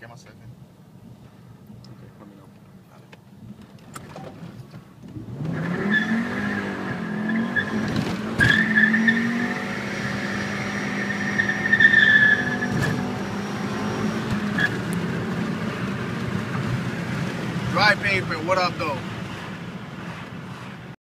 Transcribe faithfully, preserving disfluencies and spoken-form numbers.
chequear my second. Okay, let me know. Dry pavement, what up though?